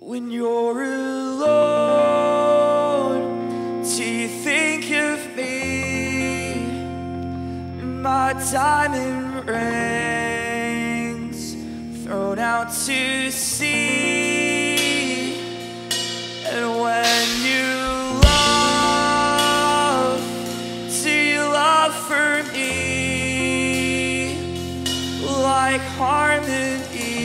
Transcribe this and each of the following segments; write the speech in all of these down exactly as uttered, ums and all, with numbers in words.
When you're alone, do you think of me? My diamond rings thrown out to sea. And when you love, do you love for me? Like harmony,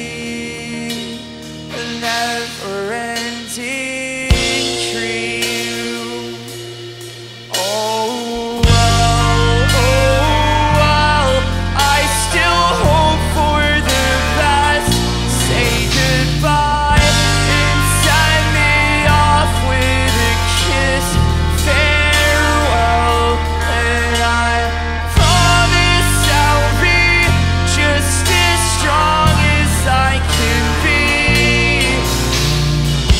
a never-ending dream. Oh, well, oh, well, I still hope for the best. Say goodbye and send me off with a kiss. Farewell, and I promise I'll be just as strong as I can be.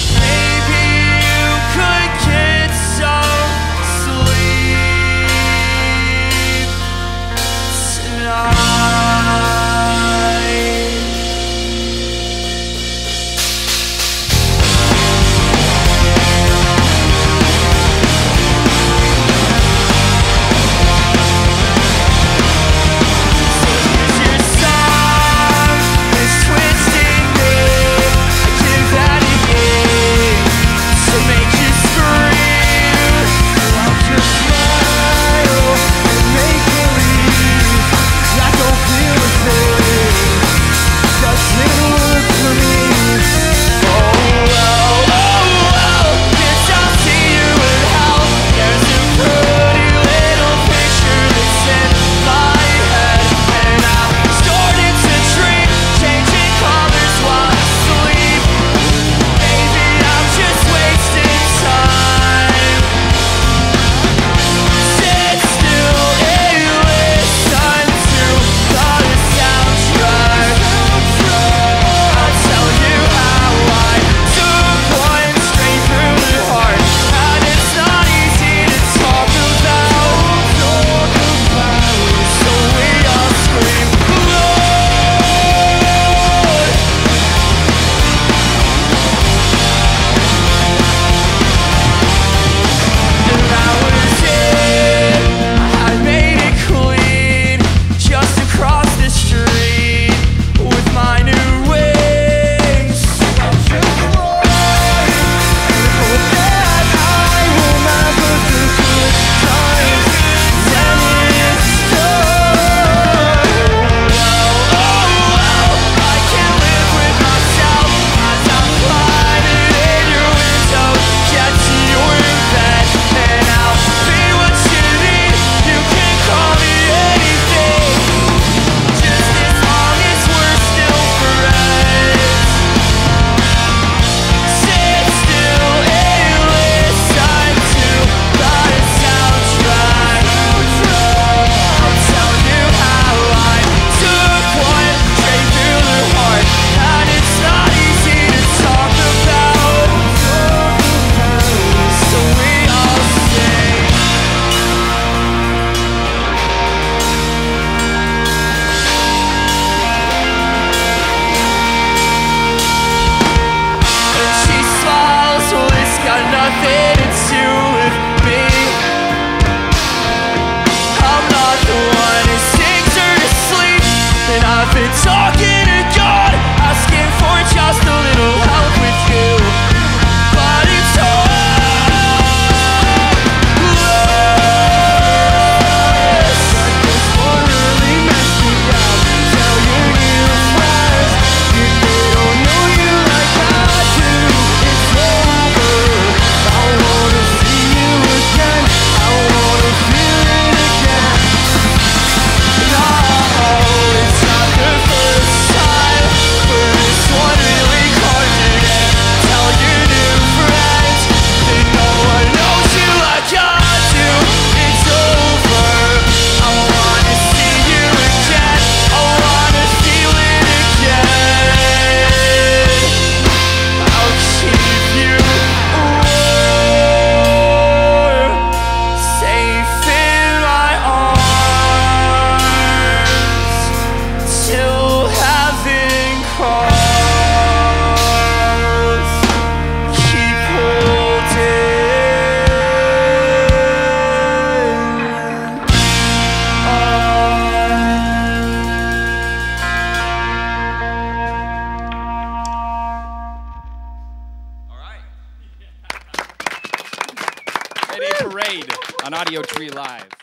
Holiday Parade on Audio Tree Live.